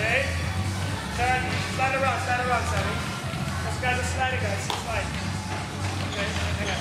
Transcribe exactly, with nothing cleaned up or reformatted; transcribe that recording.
Okay. Turn, slide around, slide around, Sammy. Let's guys are sliding, guys. Slide. Okay, hang